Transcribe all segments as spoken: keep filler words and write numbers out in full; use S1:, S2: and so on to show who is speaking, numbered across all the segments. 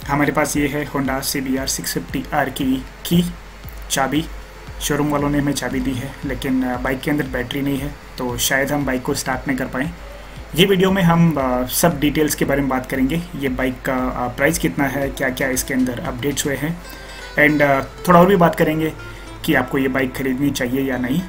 S1: हमारे पास ये है Honda C B R six fifty R की की चाबी। शोरूम वालों ने हमें चाबी दी है, लेकिन बाइक के अंदर बैटरी नहीं है, तो शायद हम बाइक को स्टार्ट नहीं कर पाएँ। ये वीडियो में हम आ, सब डिटेल्स के बारे में बात करेंगे। ये बाइक का आ, प्राइस कितना है, क्या क्या इसके अंदर अपडेट्स हुए हैं, एंड थोड़ा और भी बात करेंगे कि आपको ये बाइक खरीदनी चाहिए या नहीं,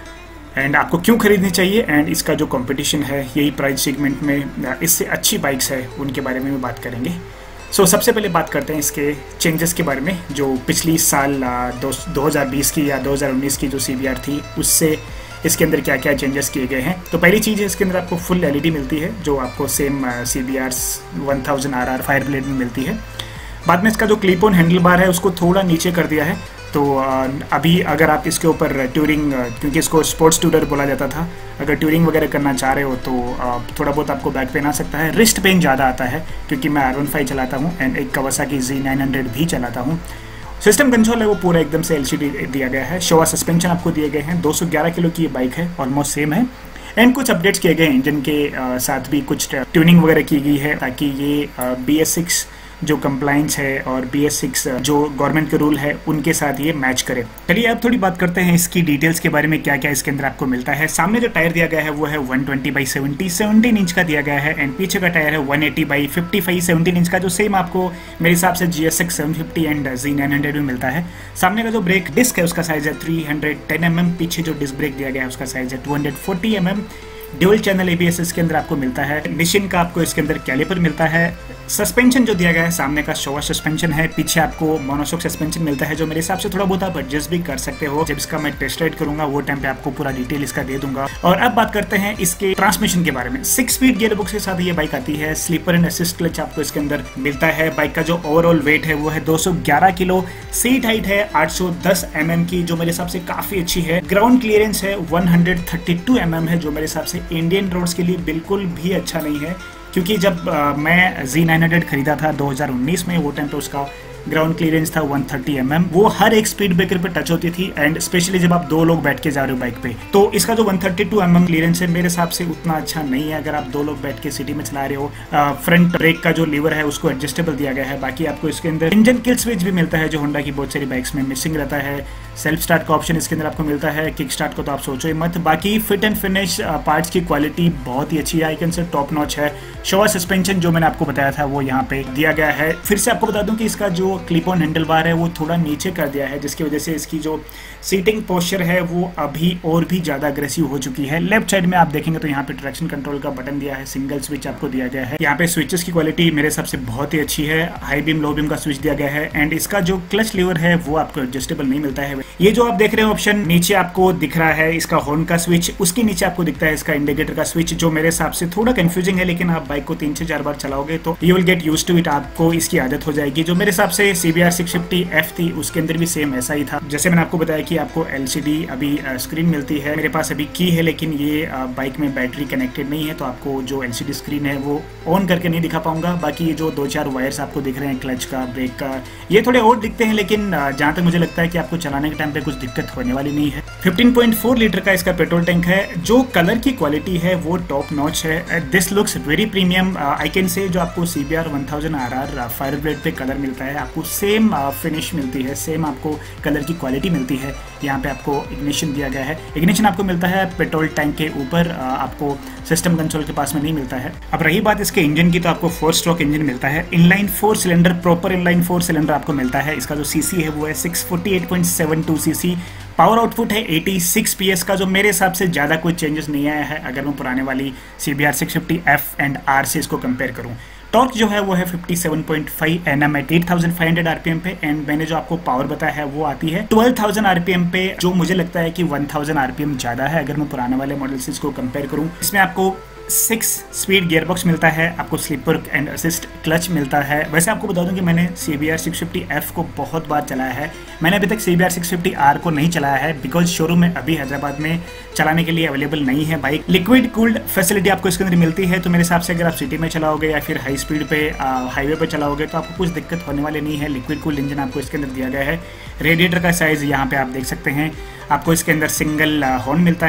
S1: एंड आपको क्यों खरीदनी चाहिए, एंड इसका जो कंपटीशन है यही प्राइस सेगमेंट में इससे अच्छी बाइक्स है उनके बारे में भी बात करेंगे। सो so, सबसे पहले बात करते हैं इसके चेंजेस के बारे में। जो पिछली साल दो दो हज़ार बीस की या दो हज़ार उन्नीस की जो सी बी आर थी, उससे इसके अंदर क्या क्या चेंजेस किए गए हैं। तो पहली चीज़ है, इसके अंदर आपको फुल एल ई डी मिलती है, जो आपको same C B R one thousand R R Fireblade में मिलती है। बाद में इसका जो क्लिप ऑन हैंडल बार है उसको थोड़ा नीचे कर दिया है। तो अभी अगर आप इसके ऊपर टूरिंग, क्योंकि इसको स्पोर्ट्स टूरर बोला जाता था, अगर टूरिंग वगैरह करना चाह रहे हो तो थोड़ा बहुत आपको बैक पेन आ सकता है। रिस्ट पेन ज़्यादा आता है, क्योंकि मैं आर वन फाइव चलाता हूँ एंड एक कवासाकी ज़ी नाइन हंड्रेड भी चलाता हूँ। सिस्टम कंट्रोल है वो पूरा एकदम से एल सी डी दिया गया है। शोवा सस्पेंशन आपको दिए गए हैं। दो सौ ग्यारह किलो की ये बाइक है, ऑलमोस्ट सेम है। एंड कुछ अपडेट्स किए गए हैं, इंजन के साथ भी कुछ ट्यूनिंग वगैरह की गई है, ताकि ये बी एस सिक्स जो कंप्लाइंस है और बी एस सिक्स जो गवर्नमेंट के रूल है उनके साथ ये मैच करे। चलिए अब थोड़ी बात करते हैं इसकी डिटेल्स के बारे में, क्या क्या इसके अंदर आपको मिलता है। सामने जो टायर दिया गया है वो है one twenty by seventy seventeen inch का दिया गया है, एंड पीछे का टायर है one eighty by fifty five seventeen inch का, जो सेम आपको मेरे हिसाब से G S X seven fifty and Z nine hundred में मिलता है। सामने का जो ब्रेक डिस्क है उसका साइज है three hundred ten M M. पीछे जो डिस्क ब्रेक दिया गया है उसका साइज है two hundred forty M M. Dual channel A B S इसके अंदर आपको मिलता है। मिशन का आपको इसके अंदर कैलिपर मिलता है। सस्पेंशन जो दिया गया है, सामने का शोवा सस्पेंशन है, पीछे आपको मोनोशॉक सस्पेंशन मिलता है, जो मेरे हिसाब से थोड़ा बहुत आप एडजस्ट भी कर सकते हो। जब इसका मैं टेस्ट राइड करूंगा वो टाइम पे आपको पूरा डिटेल इसका दे दूंगा। और अब बात करते हैं इसके ट्रांसमिशन के बारे में। सिक्स स्पीड गियर बॉक्स के साथ ये बाइक आती है। स्लीपर एंड असिस्ट क्लच आपको इसके अंदर मिलता है। बाइक का जो ओवरऑल वेट है वो है दो सौ ग्यारह किलो। सीट हाइट है आठ सौ दस एम एम की, जो मेरे हिसाब से काफी अच्छी है। ग्राउंड क्लियरेंस है one thirty two M M है, जो मेरे हिसाब से इंडियन रोड्स के लिए बिल्कुल भी अच्छा नहीं है, क्योंकि जब आ, मैं ज़ी नाइन हंड्रेड खरीदा था दो हज़ार उन्नीस में, वो टाइम पे उसका ग्राउंड क्लियरेंस था वन थर्टी एम एम। वो हर एक स्पीड ब्रेकर पे टच होती थी, एंड स्पेशली जब आप दो लोग बैठ के जा रहे हो बाइक पे, तो इसका जो one thirty two M M clearance है मेरे हिसाब से उतना अच्छा नहीं है अगर आप दो लोग बैठ के सिटी में चला रहे हो। फ्रंट ब्रेक का जो लीवर है उसको एडजस्टेबल दिया गया है। बाकी आपको इसके अंदर इंजन किल स्विच भी मिलता है, जो होंडा की बहुत सारी बाइक्स में मिसिंग रहता है। सेल्फ स्टार्ट का ऑप्शन इसके अंदर आपको मिलता है। किक स्टार्ट को तो आप सोचो ही मत। बाकी फिट एंड फिनिश, पार्ट्स की क्वालिटी बहुत ही अच्छी है, I can say top notch है। शोवा सस्पेंशन जो मैंने आपको बताया था वो यहाँ पे दिया गया है। फिर से आपको बता दूं कि इसका जो क्लिप ऑन हैंडल बार है वो थोड़ा नीचे कर दिया है, जिसकी वजह से इसकी जो सीटिंग पोस्चर है वो अभी और भी ज्यादा अग्रेसिव हो चुकी है। लेफ्ट साइड में आप देखेंगे तो यहाँ पे ट्रैक्शन कंट्रोल का बटन दिया है, सिंगल स्विच आपको दिया गया है। यहाँ पे स्विचेस की क्वालिटी मेरे हिसाब से बहुत ही अच्छी है। हाई बीम लो बीम का स्विच दिया गया है, एंड इसका जो क्लच लीवर है वो आपको एडजस्टेबल नहीं मिलता है। ये जो आप देख रहे हो ऑप्शन नीचे आपको दिख रहा है इसका हॉर्न का स्विच, उसके नीचे आपको दिखता है इसका इंडिकेटर का स्विच, जो मेरे हिसाब से थोड़ा कंफ्यूजिंग है, लेकिन आप बाइक को तीन से चार बार चलाओगे तो you will get used to it, आपको इसकी आदत हो जाएगी। जो मेरे हिसाब से C B R six fifty F थी उसके अंदर भी सेम ऐसा ही था। जैसे मैंने आपको बताया कि आपको एल सी डी अभी स्क्रीन मिलती है। मेरे पास अभी की है, लेकिन ये बाइक में बैटरी कनेक्टेड नहीं है, तो आपको जो एल सी डी स्क्रीन है वो ऑन करके नहीं दिखा पाऊंगा। बाकी ये जो दो चार वायर्स आपको दिख रहे हैं क्लच का, ब्रेक का, ये थोड़े और दिखते हैं, लेकिन जहां तक मुझे लगता है कि आपको चलाने के टाइम पे कुछ दिक्कत होने वाली नहीं है। फिफ्टीन पॉइंट फोर लीटर का इसका पेट्रोल टैंक है। जो कलर की क्वालिटी है वो टॉप नॉच है। This looks very premium, I can say. जो आपको C B R one thousand R R Fireblade पे कलर मिलता है, आपको सेम फिनिश मिलती है, सेम आपको कलर की क्वालिटी मिलती है। यहाँ पे आपको इग्निशन दिया गया है। इग्निशन आपको मिलता है पेट्रोल टैंक के ऊपर, आपको सिस्टम कंसोल के पास में नहीं मिलता है। अब रही बात इसके इंजन की, तो आपको फोर स्ट्रोक इंजन मिलता है। Inline four cylinder, proper inline four cylinder आपको मिलता है। इसका जो सीसी है वो है six forty eight point seven two CC. Power output है एटी सिक्स पी एस का, जो मेरे हिसाब से ज़्यादा कोई चेंजेस नहीं आया है अगर मैं पुराने वाली C B R six fifty F and R से इसको कंपेयर करूँ। टॉर्क जो है वो है fifty seven point five N M at eight thousand five hundred RPM पे, एंड मैंने जो आपको पावर बताया है वो आती है ट्वेल्व थाउज़ेंड आरपीएम पे, जो मुझे लगता है कि वन थाउज़ेंड आरपीएम ज़्यादा है अगर मैं पुराने वाले मॉडल से इसको कंपेयर करूँ। इसमें आपको सिक्स स्पीड गियरबॉक्स मिलता है, आपको स्लीपर एंड असिस्ट क्लच मिलता है। वैसे आपको बता दूं कि मैंने C B R six fifty F को बहुत बार चलाया है, मैंने अभी तक C B R six fifty R को नहीं चलाया है, बिकॉज शोरूम में अभी हैदराबाद में चलाने के लिए अवेलेबल नहीं है बाइक। लिक्विड कूल्ड फैसिलिटी आपको इसके अंदर मिलती है, तो मेरे हिसाब से अगर आप सिटी में चलाओगे या फिर हाई स्पीड पे हाईवे पे चलाओगे तो आपको कुछ दिक्कत होने वाली नहीं है। लिक्विड कूल्ड इंजन आपको इसके अंदर दिया गया है। रेडिएटर का साइज यहाँ पे आप देख सकते हैं, आपको इसके अंदर सिंगल हॉर्न मिलता है।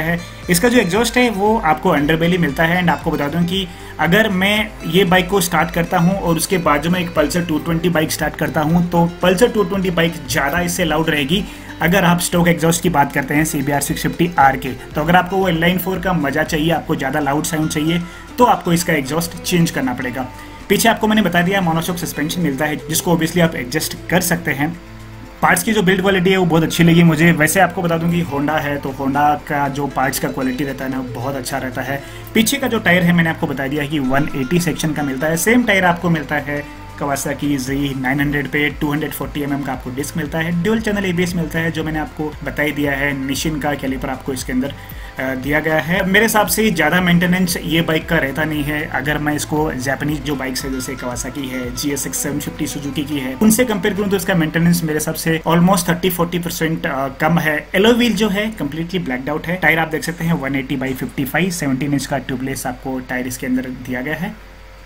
S1: इसका जो एग्जॉस्ट है वो आपको अंडरबेली मिलता है। एंड आपको बता दूं कि अगर मैं ये बाइक को स्टार्ट करता हूं और उसके बाजू में एक Pulsar two twenty bike start करता हूं तो पल्सर टू ट्वेंटी बाइक ज़्यादा इससे लाउड रहेगी अगर आप स्टॉक एग्जॉस्ट की बात करते हैं C B R six fifty R के। तो अगर आपको वो इनलाइन फोर का मजा चाहिए, आपको ज़्यादा लाउड साउंड चाहिए, तो आपको इसका एग्जॉस्ट चेंज करना पड़ेगा। पीछे आपको मैंने बता दिया मोनोशॉक सस्पेंशन मिलता है जिसको ओबियसली आप एडजस्ट कर सकते हैं। पार्ट्स की जो बिल्ड क्वालिटी है वो बहुत अच्छी लगी मुझे। वैसे आपको बता दूं कि होंडा है तो होंडा का जो पार्ट्स का क्वालिटी रहता है ना बहुत अच्छा रहता है। पीछे का जो टायर है मैंने आपको बता दिया कि वन एटी सेक्शन का मिलता है। सेम टायर आपको मिलता है कवासाकी ज़ी नाइन हंड्रेड पे टू फोर्टी एम एम का आपको डिस्क मिलता है। Dual channel A B S मिलता है जो मैंने आपको बता ही दिया है। निशिन का कैलिपर आपको इसके अंदर दिया गया है। मेरे हिसाब से ज़्यादा मेंटेनेंस ये बाइक का रहता नहीं है। अगर मैं इसको जापानीज जो बाइक्स है जैसे कवासाकी है, G S X seven fifty Suzuki की है, उनसे कंपेयर करूँ तो इसका मेंटेनेंस मेरे हिसाब से ऑलमोस्ट थर्टी फोर्टी परसेंट कम है। एलो व्हील जो है कम्प्लीटली ब्लैक्ड आउट है। टायर आप देख सकते हैं one eighty by fifty five, seventeen inch का ट्यूबलेस आपको टायर इसके अंदर दिया गया है।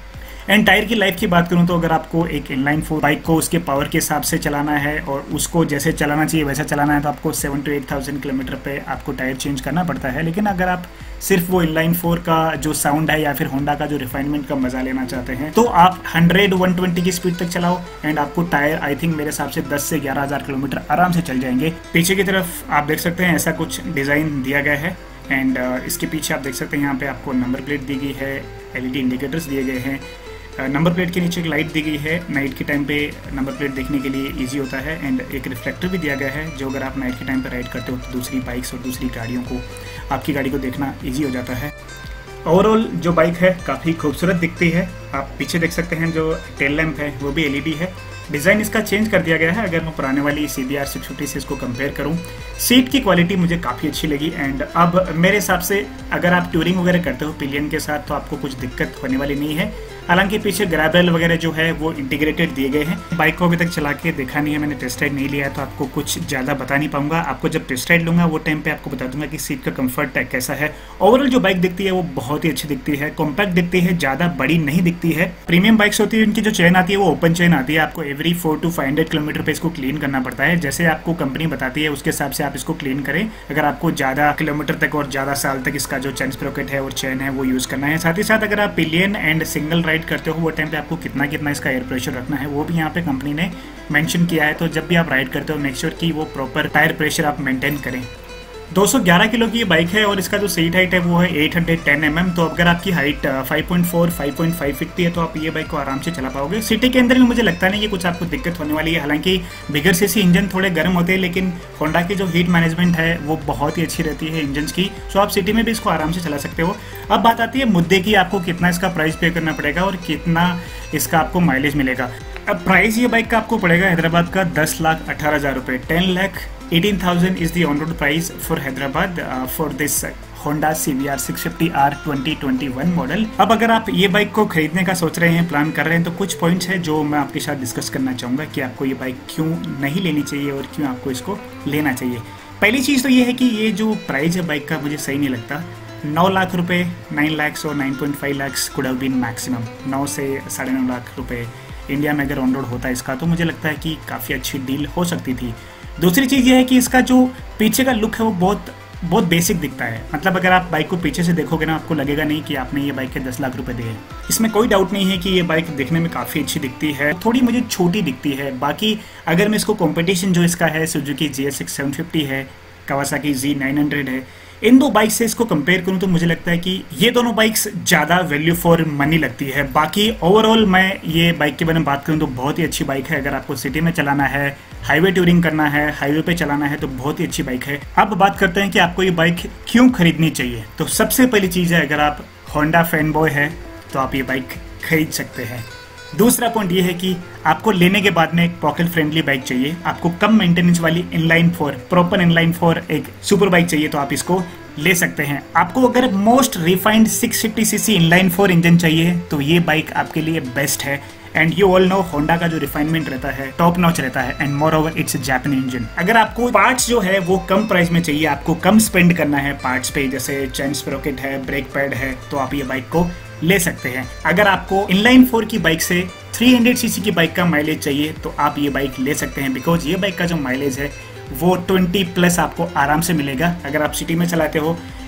S1: एंड टायर की लाइफ की बात करूं तो अगर आपको एक इनलाइन फोर बाइक को उसके पावर के हिसाब से चलाना है और उसको जैसे चलाना चाहिए वैसा चलाना है तो आपको seven two eight thousand kilometre पे आपको टायर चेंज करना पड़ता है। लेकिन अगर आप सिर्फ वो इनलाइन फोर का जो साउंड है या फिर होंडा का जो रिफाइनमेंट का मजा लेना चाहते हैं तो आप हंड्रेड वन ट्वेंटी की स्पीड तक चलाओ एंड आपको टायर आई थिंक मेरे हिसाब से दस से ग्यारह हज़ार किलोमीटर आराम से चल जाएंगे। पीछे की तरफ आप देख सकते हैं ऐसा कुछ डिज़ाइन दिया गया है। एंड uh, इसके पीछे आप देख सकते हैं यहाँ पे आपको नंबर प्लेट दी गई है, एल ई डी इंडिकेटर्स दिए गए हैं। नंबर प्लेट के नीचे एक लाइट दी गई है, नाइट के टाइम पे नंबर प्लेट देखने के लिए इजी होता है। एंड एक रिफ्लेक्टर भी दिया गया है जो अगर आप नाइट के टाइम पे राइड करते हो तो दूसरी बाइक्स और दूसरी गाड़ियों को आपकी गाड़ी को देखना इजी हो जाता है। ओवरऑल जो बाइक है काफ़ी खूबसूरत दिखती है। आप पीछे देख सकते हैं जो टेल लैम्प है वो भी एल ई डी है। डिज़ाइन इसका चेंज कर दिया गया है अगर मैं पुराने वाली C B R six fifty से इसको कंपेयर करूं। सीट की क्वालिटी मुझे काफ़ी अच्छी लगी। एंड अब मेरे हिसाब से अगर आप टूरिंग वगैरह करते हो पिलियन के साथ तो आपको कुछ दिक्कत होने वाली नहीं है। हालांकि पीछे ग्रैब रेल वगैरह जो है वो इंटीग्रेटेड दिए गए हैं। बाइक को अभी तक चला के देखा नहीं है, मैंने टेस्ट राइड नहीं लिया है तो आपको कुछ ज़्यादा बता नहीं पाऊंगा। आपको जब टेस्ट राइड लूंगा वो टाइम पे आपको बता दूंगा कि सीट का कंफर्ट कैसा है। ओवरऑल जो बाइक दिखती है वो बहुत ही अच्छी दिखती है, कॉम्पैक्ट दिखती है, ज़्यादा बड़ी नहीं दिखती है। प्रीमियम बाइक्स होती है उनकी जो चेन आती है वो ओपन चेन आती है। आपको every four two five hundred kilometre पे इसको क्लीन करना पड़ता है। जैसे आपको कंपनी बताती है उसके हिसाब से आप इसको क्लीन करें अगर आपको ज़्यादा किलोमीटर तक और ज़्यादा साल तक इसका जो चेन स्प्रोकेट है और चेन है वो यूज़ करना है। साथ ही साथ अगर आप पिलियन एंड सिंगल राइड करते हो वो टाइम आपको कितना कितना इसका एयर प्रेशर रखना है वो भी यहाँ पे कंपनी ने मेंशन किया है। तो जब भी आप राइड करते हो मेक श्योर कि वो प्रॉपर टायर प्रेशर आप मेंटेन करें। दो सौ ग्यारह किलो की ये बाइक है और इसका जो सीट हाइट है वो है eight hundred ten M M. तो अगर आपकी height five point four five point five feet की है तो आप ये बाइक को आराम से चला पाओगे। सिटी के अंदर भी मुझे लगता नहीं कि कुछ आपको दिक्कत होने वाली है। हालांकि बिगर सीसी इंजन थोड़े गर्म होते हैं लेकिन होंडा की जो हीट मैनेजमेंट है वो बहुत ही अच्छी रहती है इंजन की। सो आप सिटी में भी इसको आराम से चला सकते हो। अब बात आती है मुद्दे की, आपको कितना इसका प्राइस पे करना पड़ेगा और कितना इसका आपको माइलेज मिलेगा। अब प्राइस ये बाइक का आपको पड़ेगा हैदराबाद का दस लाख अठारह हज़ार रुपये। Ten lakh eighteen thousand is the on road price for Hyderabad for this Honda C B R six fifty R twenty twenty one model. अब अगर आप ये बाइक को खरीदने का सोच रहे हैं, प्लान कर रहे हैं तो कुछ पॉइंट्स हैं जो मैं आपके साथ डिस्कस करना चाहूँगा कि आपको ये बाइक क्यों नहीं लेनी चाहिए और क्यों आपको इसको लेना चाहिए। पहली चीज़ तो ये है कि ये जो प्राइस है बाइक का मुझे सही नहीं लगता। नौ लाख रुपए, नाइन लैक्स और nine point five lakhs could have been maximum. नौ से साढ़े नौ लाख रुपए इंडिया में अगर ऑन रोड होता है इसका तो मुझे लगता है कि काफ़ी अच्छी डील हो सकती थी। दूसरी चीज़ ये है कि इसका जो पीछे का लुक है वो बहुत बहुत बेसिक दिखता है। मतलब अगर आप बाइक को पीछे से देखोगे ना आपको लगेगा नहीं कि आपने ये बाइक के दस लाख रुपए दिए। इसमें कोई डाउट नहीं है कि ये बाइक देखने में काफ़ी अच्छी दिखती है, थोड़ी मुझे छोटी दिखती है। बाकी अगर मैं इसको कंपटीशन जो इसका है Suzuki G S X seven fifty है, कावासाकी ज़ी नाइन हंड्रेड है, इन दो बाइक से इसको कंपेयर करूं तो मुझे लगता है कि ये दोनों बाइक्स ज़्यादा वैल्यू फॉर मनी लगती है। बाकी ओवरऑल मैं ये बाइक के बारे में बात करूं तो बहुत ही अच्छी बाइक है। अगर आपको सिटी में चलाना है, हाईवे टूरिंग करना है, हाईवे पे चलाना है तो बहुत ही अच्छी बाइक है। अब बात करते हैं कि आपको ये बाइक क्यों खरीदनी चाहिए। तो सबसे पहली चीज़ है अगर आप होंडा फैन बॉय है तो आप ये बाइक खरीद सकते हैं। दूसरा पॉइंट ये है कि आपको लेने के बाद में एक पॉकेट फ्रेंडली बाइक चाहिए, आपको कम मेंटेनेंस वाली inline four proper inline four एक सुपर बाइक चाहिए तो आप इसको ले सकते हैं। आपको अगर most refined six fifty CC inline four engine चाहिए तो ये बाइक आपके लिए बेस्ट है। And you all know Honda का जो रिफाइनमेंट रहता है टॉप नॉच रहता है and moreover it's Japanese engine. अगर आपको पार्ट्स जो है वो कम प्राइस में चाहिए, आपको कम स्पेंड करना है पार्ट्स पे, जैसे चेन स्प्रोकेट है, ब्रेक पैड है, तो आप ये बाइक को ले सकते हैं। अगर आपको इनलाइन फोर की बाइक से थ्री हंड्रेड सीसी की बाइक का माइलेज चाहिए तो आप ये बाइक ले सकते हैं, बिकॉज ये बाइक का जो माइलेज है वो ट्वेंटी प्लस आपको आराम से मिलेगा अगर आप सिटी में चलाते हो।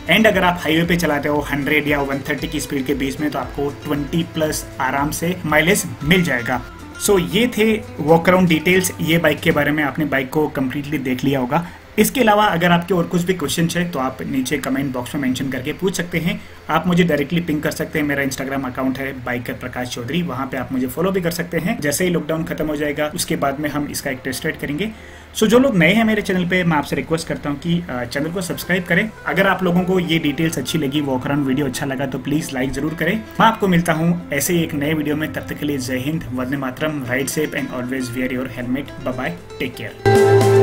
S1: एंड अगर आप हाईवे पे चलाते हो हंड्रेड या वन थर्टी की स्पीड के बीच में तो आपको ट्वेंटी प्लस आराम से माइलेज मिल जाएगा। सो so, ये थे वॉक अराउंड डिटेल्स ये बाइक के बारे में। आपने बाइक को कम्प्लीटली देख लिया होगा। इसके अलावा अगर आपके और कुछ भी क्वेश्चन है तो आप नीचे कमेंट बॉक्स में मेंशन करके पूछ सकते हैं। आप मुझे डायरेक्टली पिंग कर सकते हैं। मेरा इंस्टाग्राम अकाउंट है बाइकर प्रकाश चौधरी, वहां पे आप मुझे फॉलो भी कर सकते हैं। जैसे ही लॉकडाउन खत्म हो जाएगा उसके बाद में हम इसका एक टेस्ट राइड करेंगे। सो जो लोग नए हैं मेरे चैनल पे, मैं आपसे रिक्वेस्ट करता हूँ कि चैनल को सब्सक्राइब करें। अगर आप लोगों को ये डिटेल्स अच्छी लगी, वॉक अराउंड वीडियो अच्छा लगा तो प्लीज लाइक जरूर करें। मैं आपको मिलता हूँ ऐसे ही एक नए वीडियो में। तब तक के लिए जय हिंद, Vande Mataram, ride safe and always wear your helmet. Bye bye, take care.